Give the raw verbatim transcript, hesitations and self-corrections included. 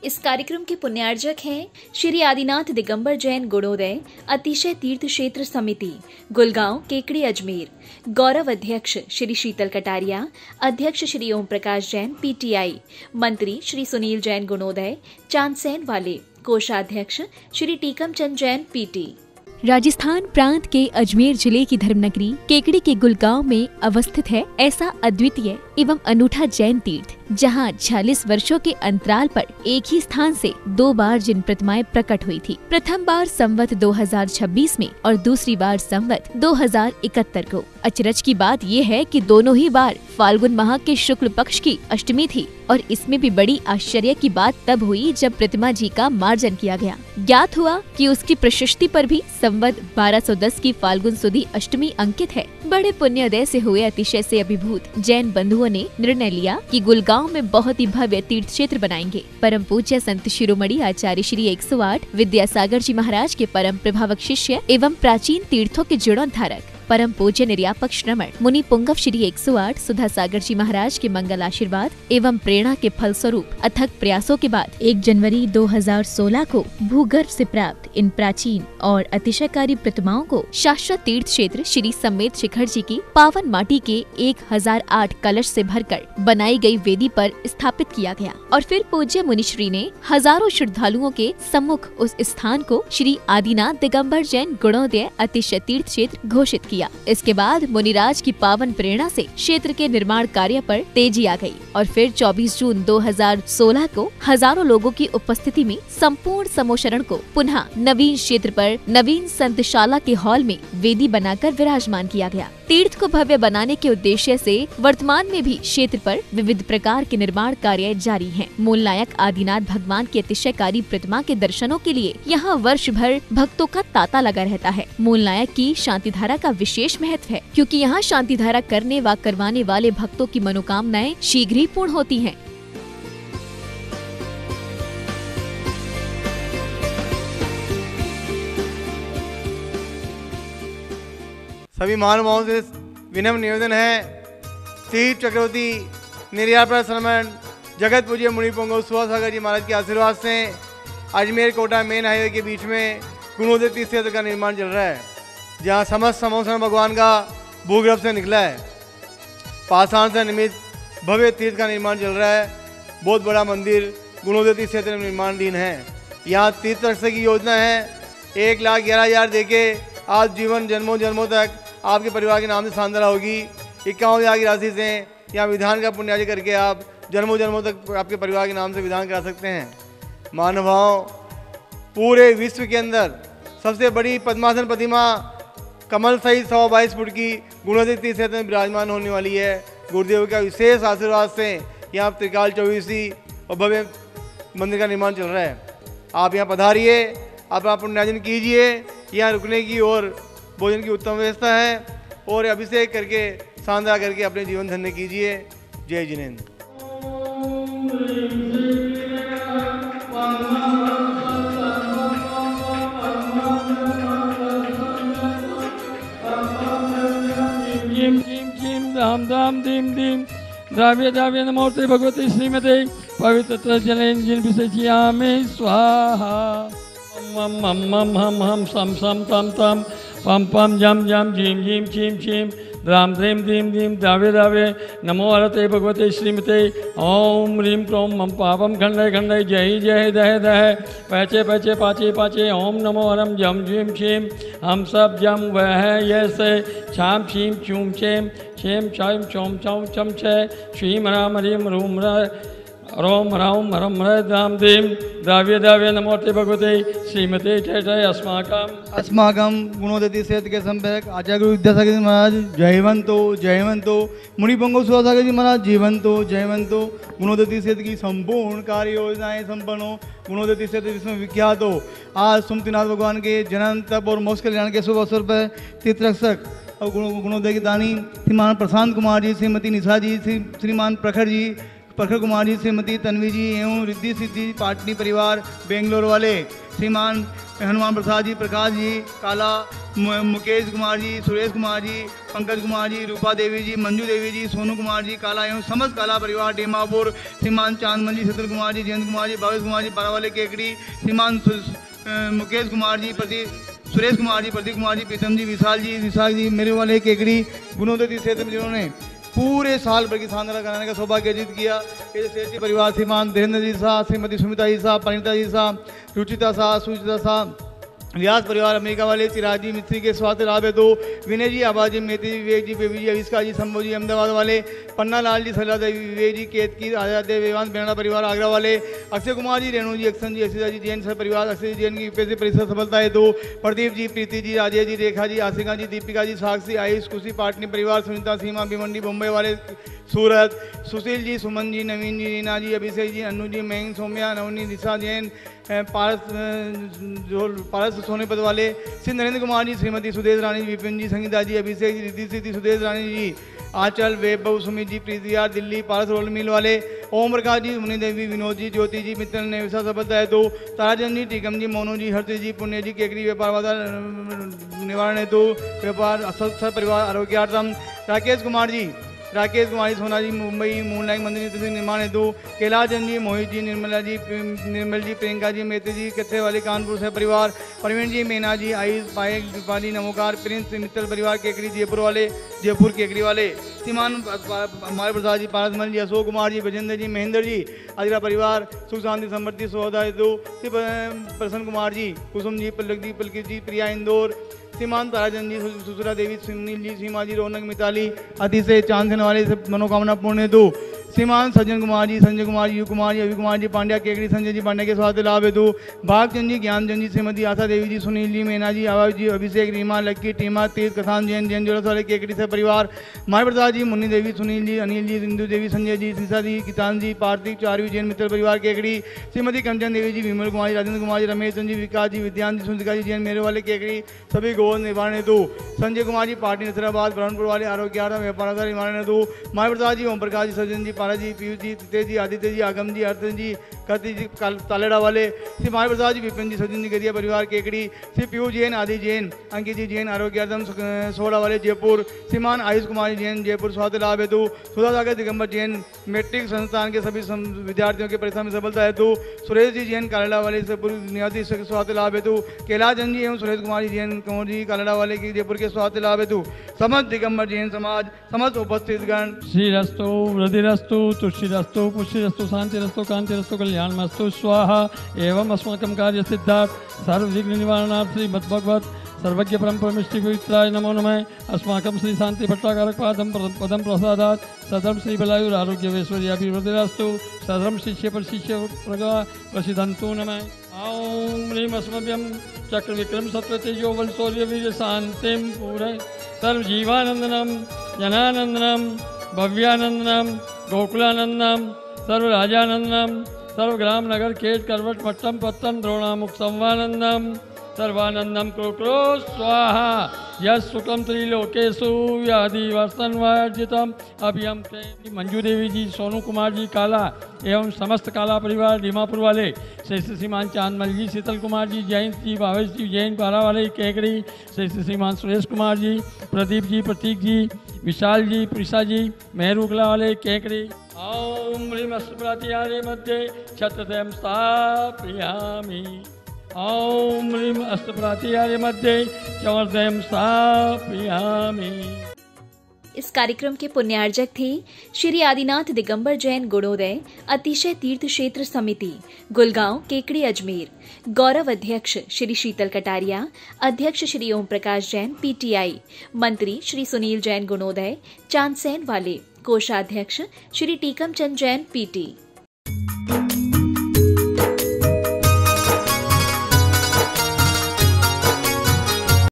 इस कार्यक्रम के पुण्यार्जक हैं श्री आदिनाथ दिगंबर जैन गुणोदय अतिशय तीर्थ क्षेत्र समिति, गुलगांव, केकड़ी, अजमेर। गौरव अध्यक्ष श्री शीतल कटारिया, अध्यक्ष श्री ओम प्रकाश जैन, पीटीआई। मंत्री श्री सुनील जैन गुणोदय, चांदसैन वाले। कोषाध्यक्ष श्री टीकम चंद जैन, पीटी। राजस्थान प्रांत के अजमेर जिले की धर्मनगरी केकड़ी के गुलगांव में अवस्थित है ऐसा अद्वितीय एवं अनूठा जैन तीर्थ, जहां छियालीस वर्षों के अंतराल पर एक ही स्थान से दो बार जिन प्रतिमाएं प्रकट हुई थी। प्रथम बार संवत दो हज़ार छब्बीस में और दूसरी बार संवत दो हज़ार इकहत्तर को। अचरज की बात यह है कि दोनों ही बार फाल्गुन माह के शुक्ल पक्ष की अष्टमी थी और इसमें भी बड़ी आश्चर्य की बात तब हुई जब प्रतिमा जी का मार्जन किया गया। ज्ञात हुआ कि उसकी प्रशस्ति पर भी संवत बारह सौ दस की फाल्गुन सुदी अष्टमी अंकित है। बड़े पुण्योदय से हुए अतिशय से अभिभूत जैन बंधुओं ने निर्णय लिया कि गुलगांव में बहुत ही भव्य तीर्थ क्षेत्र बनाएंगे। परम पूज्य संत शिरोमणि आचार्य श्री एक सौ आठ विद्यासागर जी महाराज के परम प्रभावक शिष्य एवं प्राचीन तीर्थों के जीर्णोद्धारक परम पूज्य निर्यापक श्रमण मुनि पुंगव श्री एक सौ आठ सुधा सागर जी महाराज के मंगल आशीर्वाद एवं प्रेरणा के फलस्वरूप अथक प्रयासों के बाद एक जनवरी दो हज़ार सोलह को भूगर्भ से प्राप्त इन प्राचीन और अतिशयकारी प्रतिमाओं को शाश्वत तीर्थ क्षेत्र श्री समेत शिखर जी की पावन माटी के एक हज़ार आठ कलश से भरकर बनाई गई वेदी पर स्थापित किया गया और फिर पूज्य मुनिश्री ने हजारों श्रद्धालुओं के सम्मुख उस स्थान को श्री आदिनाथ दिगंबर जैन गुणोदय अतिशय तीर्थ क्षेत्र घोषित किया। इसके बाद मुनिराज की पावन प्रेरणा से क्षेत्र के निर्माण कार्य पर तेजी आ गई और फिर चौबीस जून दो हज़ार सोलह को हजारों लोगों की उपस्थिति में संपूर्ण समोशरण को पुनः नवीन क्षेत्र पर नवीन संतशाला के हॉल में वेदी बनाकर विराजमान किया गया। तीर्थ को भव्य बनाने के उद्देश्य से वर्तमान में भी क्षेत्र पर विविध प्रकार के निर्माण कार्य जारी हैं। मूल नायक आदिनाथ भगवान की अतिशयकारी प्रतिमा के दर्शनों के लिए यहाँ वर्ष भर भक्तों का तांता लगा रहता है। मूल नायक की शांति धारा का विशेष महत्व है, क्योंकि यहाँ शांति धारा करने व करवाने वाले भक्तों की मनोकामनाएं शीघ्र ही पूर्ण होती हैं। सभी महानुभावों से विनम्र निवेदन है, तीर्थ चक्रवर्ती निर्यापक श्रमण जगत पूज्य मुनि पुंगव सुधा सागर जी महाराज के आशीर्वाद से अजमेर कोटा मेन हाईवे के बीच में गुणोदय तीर्थ क्षेत्र का निर्माण चल रहा है, जहाँ समस्त समोसरण भगवान का भूगर्भ से निकला है। पाषाण से निर्मित भव्य तीर्थ का निर्माण चल रहा है। बहुत बड़ा मंदिर गुणोदय तीर्थ क्षेत्र में निर्माणाधीन है। यहाँ तीर्थ रक्षक की योजना है, एक लाख ग्यारह हजार दे के आज जीवन जन्मों जन्मों तक आपके परिवार के नाम से सांदरा होगी। इक्यावन हजार की राशि से यहाँ विधान का पुण्यार्जन करके आप जन्मों जन्मों तक आपके परिवार के नाम से विधान करा सकते हैं। मानवाओं, पूरे विश्व के अंदर सबसे बड़ी पद्मासन प्रतिमा कमल सहित सौ बाईस फुट की गुणोदय तीर्थ क्षेत्र में विराजमान होने वाली है। गुरुदेव का विशेष आशीर्वाद से यहाँ त्रिकाल चौबीसी और भव्य मंदिर का निर्माण चल रहा है। आप यहाँ पधारिए, आप आप पुण्यार्जन कीजिए। यहाँ रुकने की और भोजन की उत्तम व्यवस्था है और अभिषेक करके शानदार करके अपने जीवन धन्य कीजिए। जय जिनेन्द्र। धाम धाम धीम धीम द्राव्य द्राव्य नमोते भगवती श्रीमते पवित्र जलेन जिन विषयामे स्वाहा। मम मम मम हम हम सम सम तम तम पम पम जम जम झीम झीम छीम छीम द्राम ध्रीम धीम धीम द्राव्य द्राव्य नमो हरते भगवते श्रीमते ओम ह्रीम क्रोम मम पापम खंडय खंडय जय जय दह दह पैचे पैचे पाचे पाचे ओम नमो हरम जम झीम छीम हम सब जम वह यसे छाम छीम चूम छेम छेम छाइम चोम चौम चम छे श्रीम राम ह्रीम रूम रोम राम रम राम देम द्राव्य द्राव्य नमोते भगवते श्रीमते जय जय अस्माकम अस्माकम गुणोदय तीर्थ क्षेत्र के संपर्क आचार्य गुरु विद्यासागर जी महाराज जयवंतो जयवंतो मुनि पुंगव सुधा सागर जी महाराज जीवंतो जयवंतो। गुणोदय तीर्थ क्षेत्र की संपूर्ण कार्य योजनाएं संपन्न हो। गुणोदय तीर्थ क्षेत्र विश्व विख्यात हो। आज सुमतिनाथ भगवान के जन्म तप और मोक्ष कल्याण के शुभ अवसर पर तीर्थ रक्षक और गुणोदय के दानी श्रीमान प्रशांत कुमार जी, श्रीमती निशा जी, श्री श्रीमान प्रखर जी, प्रखर कुमार जी, श्रीमती तन्वी जी एवं रिद्धि सिद्धि पाटनी परिवार बेंगलोर वाले श्रीमान हनुमान प्रसाद जी, प्रकाश जी काला, मुकेश कुमार जी, सुरेश कुमार जी, पंकज कुमार जी, रूपा देवी जी, मंजू देवी जी, सोनू कुमार जी काला एवं समस्त काला परिवार डेमापुर, श्रीमान चांदमल जी, शीतल कुमार जी, जयंत कुमार जी, भावेश कुमार जी पारावाले केकड़ी, श्रीमान मुकेश कुमार जी, प्रति सुरेश कुमार जी, प्रदीप कुमार जी, प्रीतम जी, विशाल जी, विशाल जी मेरे वाले केकड़ी, गुणोदय क्षेत्र में जिन्होंने पूरे साल भर की शानदार कराने का सौभाग्य अर्जित किया। ये सेठी परिवार श्रीमान धीरेन्द्र जी शाह, श्रीमती सुमिता जी शाह, परिणीता जी शाह, रुचिता शाह, सुचिता शाह, व्यास परिवार अमेरिका वाले, चिराग जी मिस्त्री के स्वास्थ्य लाभ है दो, विनय जी, आबाद जी, मेथी जी, विवेक जी, बेबी जी, अविष्का जी, शंभू जी अहमदाबाद वाले, पन्ना लाल जी, सला देवी, विवेक जी, केतकी, आजाद देव, वेवांश बेड़ा परिवार आगरा वाले, अक्षय कुमार जी, रेणु जी, अक्सन जी, असिता जी, जैन सर परिवार, अक्षय जी जैन की यूपीएससी परीक्षा सफलता है दो, प्रदीप जी, प्रीति जी, राजेश जी, रेखा जी, आशिका जी, दीपिका जी, साक्षी, आयुष, खुशी पाटनी परिवार, सुनीता, सीमा, भिवंडी, मुंबई वाले, सूरत, सुशील जी, सुमन जी, नवीन जी, रीना जी, अभिषेक जी, अनु जी, मेंग, सौम्या, नवनी, दिशा जैन, पारस जो पारस सोनेपत वाले, श्री नरेंद्र कुमार जी, श्रीमती सुदेश रानी जी, विपिन जी, संगीता जी, अभिषेक जी, रिद्धि सिद्धि, सुदेश रानी जी, आंचल, वैभव, सुमित जी, प्रीतिया, दिल्ली, पारस रोल मिल वाले, ओम प्रकाश जी, मुनि देवी, विनोद जी, ज्योति जी, मित्तल ने विशा सफलता है दो, ताराचंद जी, टीकम जी, मोनू जी, हर्ष जी, पुण्य जी, केकरी व्यापार बाधा निवारण है दो, व्यापार असर परिवार आरोग्यार्थम, राकेश कुमार जी, राकेश कुमारी, सोना जी, मुंबई, मूनलाइट मंदिर निर्माण हेतु, कैलाशचंद जी, मोहित जी, निर्मला जी, निर्मल जी, प्रियंका जी, मेत्री जी, कच्चे वाले कानपुर से परिवार, प्रवीण जी, मीना जी, आयुष, पायल, दीपाली, नमोकार, प्रिंस मित्तल परिवार केकरी, जयपुर वाले, जयपुर केकरी वाले, श्रीमान हमारे प्रसाद जी, पारसमल जी, अशोक कुमार जी, ब्रजेंद्र जी, महेंद्र जी, आदिरा परिवार, सुख शांति समृद्धि सौदा हेतु, प्रसन्न कुमार जी, कुसुम जी, पल्लक जी, पलकित जी, प्रिया इंदौर, श्रीमान ताराचंद जी, सुसुरा देवी, सुनील जी, सीमा जी, रौनक मिताली, अतिशय चांद वाले से मनोकामना पूर्ण हेतु, श्रीमान सज्जन कुमार जी, संजय कुमार जी, यू कुमार जी, अभी कुमार जी, पांड्या केकड़ी, संजय जी पांड्या के स्वास्थ्य लाभ हेतु, भागचंद जी, ज्ञानचंद जी, श्रीमती आशा देवी जी, सुनील जी, मैना जी, आवाज जी, अभिषेक, रीमा, लक्की, टीमा, तीर्थ, कसान जैन, जैन जोड़स वाले केकड़ी से परिवार, माय प्रसाद जी, मुन्नी देवी, सुनील जी, अनिल जी, सिंधु देवी, संजय जी, सीसा जी, किसान जी, पार्थिव, चारवी जैन मित्र परिवार केकड़ी, श्रीमती कंचन देवी जी, विमल कुमार जी, राजेंद्र कुमार जी, रमेश चंद जी, विकास जी, विद्यांत जी, सुंदरिका जी, जैन मेरे वाले केकड़ी, सभी गोवन निवारण हेतु, संजय कुमार जी, पार्टी नसराबाद, ब्रह्मपुर वाले आरोग्यार्थ व्यापार निवारण हेतु, माय प्रसाद जी, ओम प्रकाश जी, सज्जन जी, पारा जी, पीयूष जी, तेज जी, आदित्य जी, आगम जी, अर्थ जी, कति जी, तालेड़ा वाले, श्री माय प्रसाद जी, विपिन जी, सज्जन जी, गरिया परिवार केकड़ी, श्री पीयूष जैन, आदि जैन, अंकित जी जैन, आरोग्यार्थम सोड़ा वाले जयपुर, श्रीमान आयुष कुमार जैन, जयपुर स्वास्थ्य लाभ हेतु, सुधा सागर दिगंबर जैन, मैट्रिक संस्थान के सभी विद्यार्थियों की परीक्षा में सफलता हेतु, सुरेश जी जैन, कालेड़ा वाले से पूर्व निवासी स्वास्थ्य लाभ हेतु, कैलाशचंद जी एवं सुरेश कुमार जी जैन, कंवर जी, कालेड़ा वाले की जयपुर के स्वास्थ्य लाभ हेतु, समस्त दिगंबर जैन समाज, समस्त उपस्थित गण, श्रीरस्तु वृद्धिरस्तु तुष्टिरस्तु पुष्टिरस्तु शांतिरस्तु कांतिरस्तु कल्याणमस्तु स्वाहा एवं अस्माकं कार्य सिद्धार्थ सर्व विघ्न निवारणार्थ श्री मद्भगवत सर्वज्ञ परम परमेष्टि पवित्राय नमो नमः। अस्माकं श्री शांति भट्टाकारक पादम पदम प्रसादात सदम श्री बलायुर आरोग्य वैश्वर्याभिवृद्धिरस्तु सदम शिष्य पर शिष्य प्रगा प्रसिद्धंतु नमः। ओम ह्रीम अस्मभ्यम चक्र विक्रम सत्व तेजो बल शौर्य वीर शांतिम पूरे सर्व जीवानंदनम जनानंदनम भव्यानंदनम गोकुलानंदनम सर्वराजानंदनम सर्वग्राम नगर केट करवट मट्टम पत्तम द्रोणामुख संवानंदम सर्वानंदम क्रोक्रो स्वाहा यश सुखम त्रिलोकेशु व्याधिवर्षन वार्जितम अभियम के मंजू देवी जी, सोनू कुमार जी काला एवं समस्त काला परिवार दीमापुर वाले, श्री श्रीमान चांदमल जी, शीतल कुमार जी, जयंत जी, भावेश जी, जैन पारा वाले केकड़ी, श्री श्रीमान सुरेश कुमार जी, प्रदीप जी, प्रतीक जी, विशाल जी, प्रिसा जी, मेहरूगला वाले केकड़ी। ओम ह्रीम अष्टप्रातिहारे मध्ये छत्रदयं स्थापयामि। ओम ह्रीम अष्टप्रातिहारे मध्ये चवर्दयं स्थापयामि। इस कार्यक्रम के पुण्यार्जक थे श्री आदिनाथ दिगंबर जैन गुणोदय अतिशय तीर्थ क्षेत्र समिति, गुलगांव, केकड़ी, अजमेर। गौरव अध्यक्ष श्री शीतल कटारिया, अध्यक्ष श्री ओम प्रकाश जैन, पीटीआई। मंत्री श्री सुनील जैन गुणोदय, चांदसैन वाले। कोषाध्यक्ष श्री टीकम चंद जैन, पीटी।